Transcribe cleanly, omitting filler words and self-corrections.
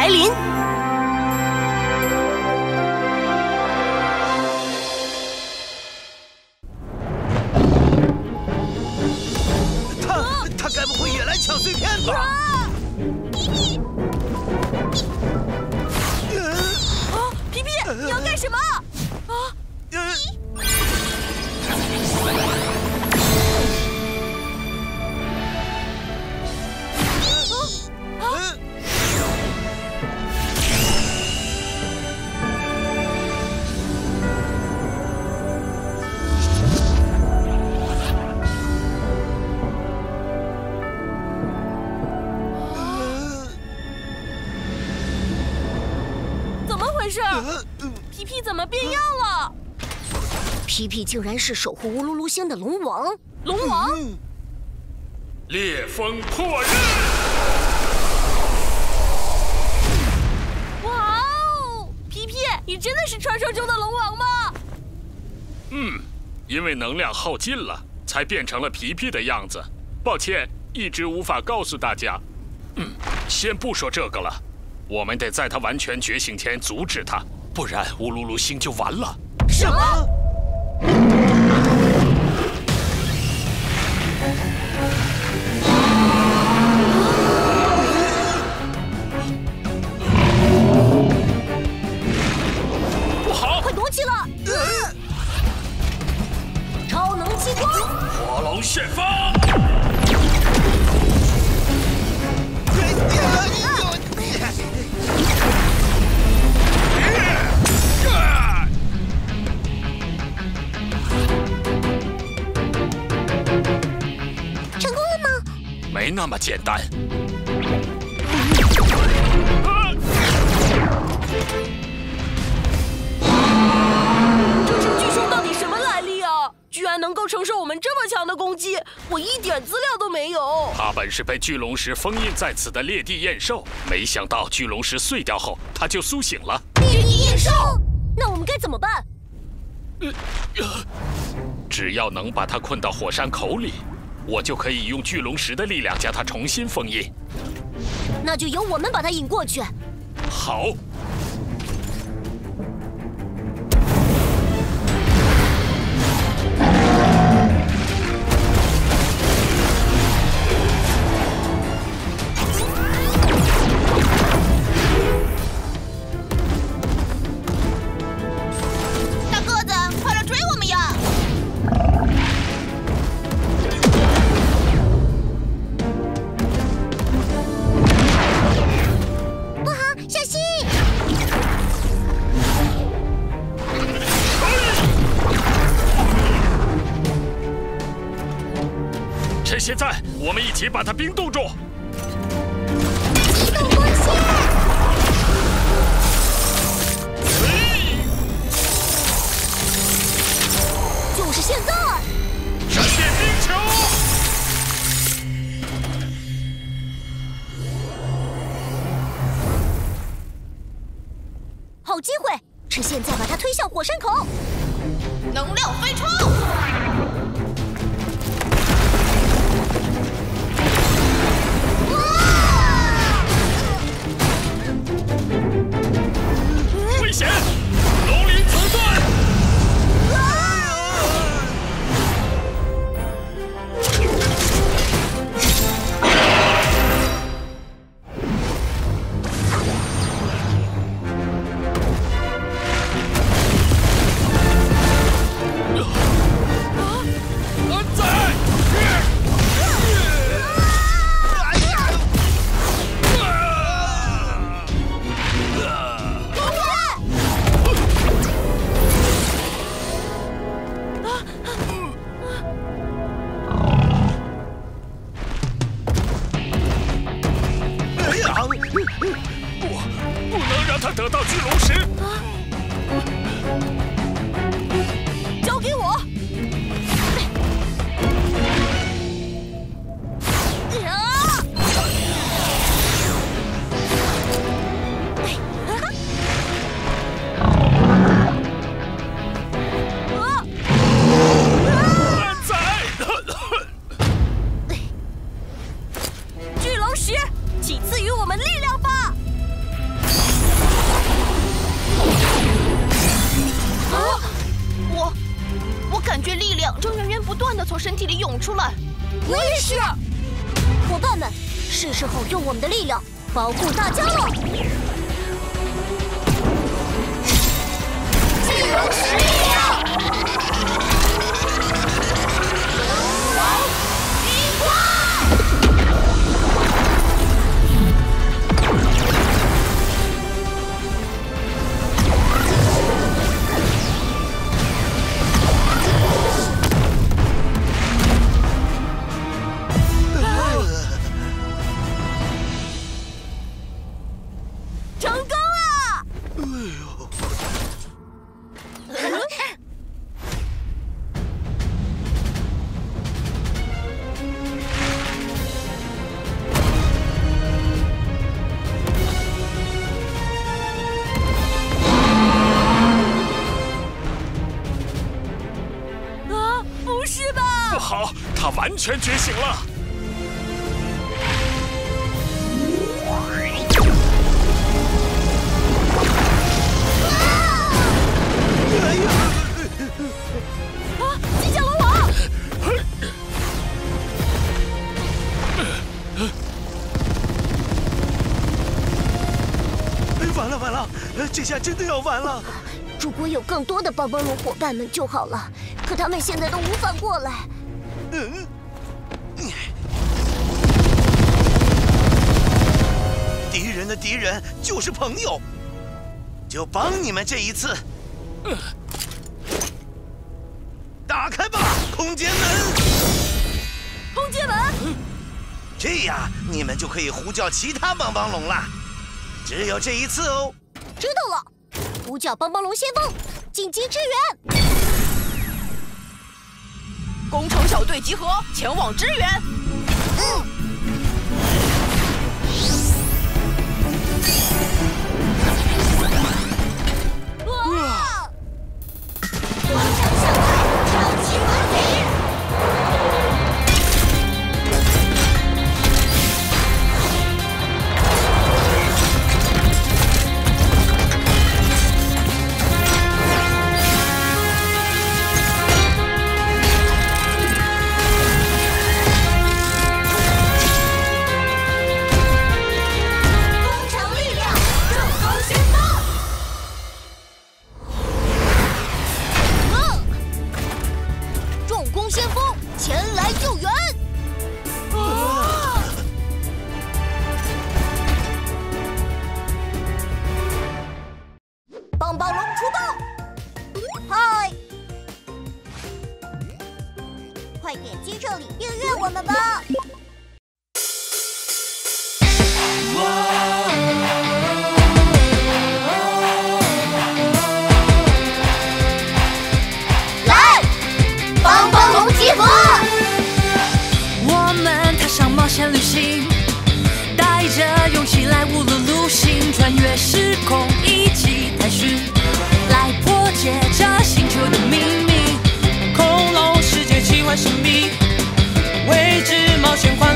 来临。 他该不会也来抢碎片吧？ 皮皮，你要干什么？皮皮怎么变样了？ 皮皮竟然是守护乌鲁鲁星的龙王！ 龙王！ 烈风破日！ 哇哦！皮皮，你真的是传说中的龙王吗？ 因为能量耗尽了，才变成了皮皮的样子。抱歉，一直无法告诉大家。先不说这个了，我们得在他完全觉醒前阻止他。不然乌鲁鲁星就完了。 什么？ 不好！ 快躲起来！超能激光！ 火龙旋风！没那么简单。 这只巨熊到底什么来历啊？居然能够承受我们这么强的攻击，我一点资料都没有。 它本是被巨龙石封印在此的裂地焰兽，没想到巨龙石碎掉后，它就苏醒了。 裂地焰兽，那我们该怎么办？ 只要能把它困到火山口里，我就可以用巨龙石的力量将它重新封印。 那就由我们把它引过去。 好。 大个子，快来追我们呀！小心！ 趁现在，我们一起把它冰冻住。 移动光线！就是现在！ 闪电冰球！ 好机会，趁现在把它推向火山口。能量飞冲！ 危险！龙鳞层断！ 量正源源不断的从身体里涌出来。 我也是。 伙伴们，是时候用我们的力量保护大家了。巨龙石力量！冰花！ 成功了！啊，不是吧？ 不好，他完全觉醒了。 啊，机甲龙王！ 完了完了，这下真的要完了！ 如果有更多的帮帮龙伙伴们就好了，可他们现在都无法过来。 敌人的敌人就是朋友，就帮你们这一次。打开吧，空间门！ 空间门！ 这样你们就可以呼叫其他帮帮龙了。只有这一次哦。 知道了，呼叫帮帮龙先锋，紧急支援！ 工程小队集合，前往支援。 哇！工程小队超级无敌！帮帮龙出动！嗨，快点击这里订阅我们吧！来，帮帮龙集合！ 我们踏上冒险旅行，带着勇气来无路路行，穿越时空一起探寻，来破解这星球的秘密。恐龙世界奇幻神秘，未知冒险。